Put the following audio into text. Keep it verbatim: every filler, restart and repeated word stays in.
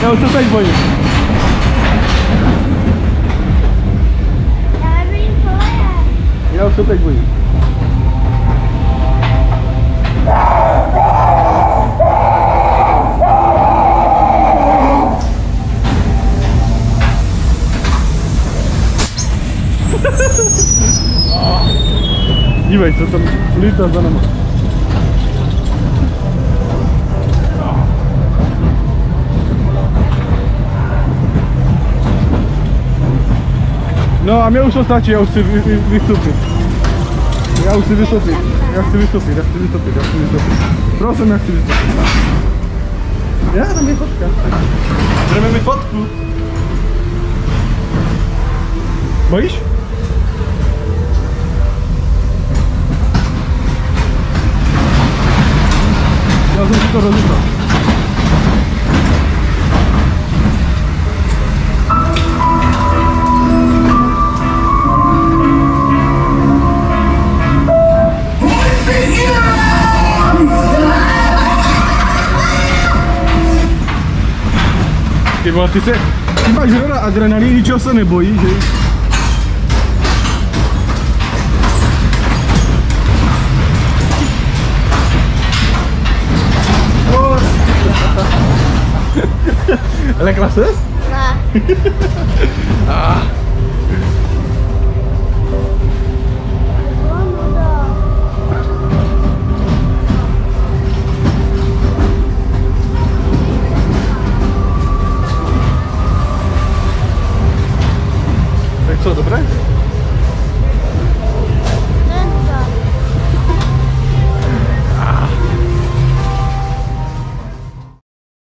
Já už se teď bojím. Já nevím, co je. Já už se teď bojím. Dívej, co tam lítá za náma. No a mě už to stačí, já už chci vy, vy, vystupit. Já už chci vystupit. Já chci vystupit, já chci vystupit, já chci vystupit. Prosím, já chci vystupit. Já tam je fotka. Jdeme mi fotku. Bojíš? Já jsem si to rozumel. Ty vole, ty se, ty máš hrana adrenalin, ničeho se nebojí, že? Lekla ses? Ne. ah. Tak co, dobré?